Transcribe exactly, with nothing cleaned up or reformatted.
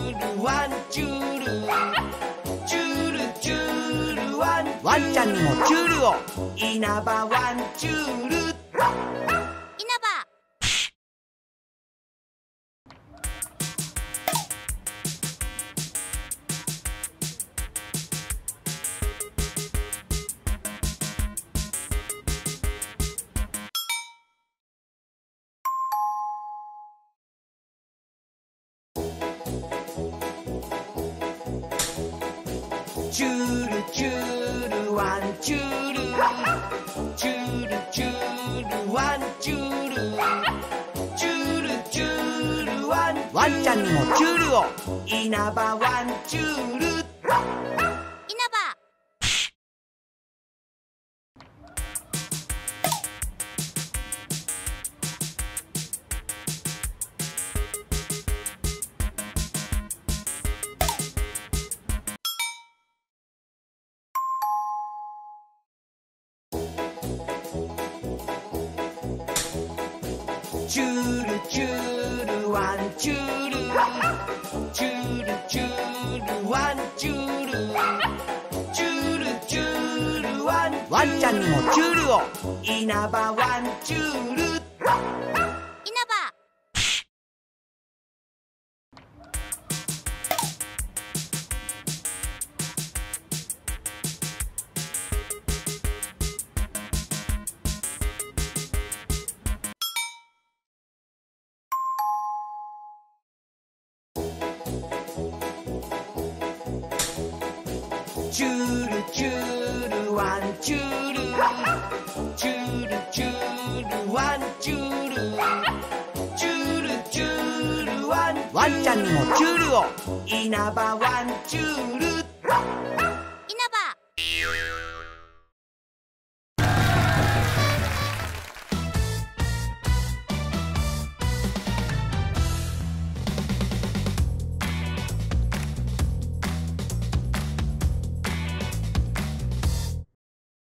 ールワンチュールチュールチュールワンワンちゃんにもチュールを稲葉ワンチュール稲葉チュールチュールワンチュールチュールチュールワンチュールチュールチュールワンワンちゃんにもチュールを稲葉ワンチュール稲葉チュールチュールワンチュールチュールチュールワンチュールチュールチュールワンワンちゃんにもチュールを稲葉ワンチュール稲葉チュールチュールワンチュールチュールチュールワンチュールチュールチュールワンワンちゃんにもチュールを稲葉ワンチュール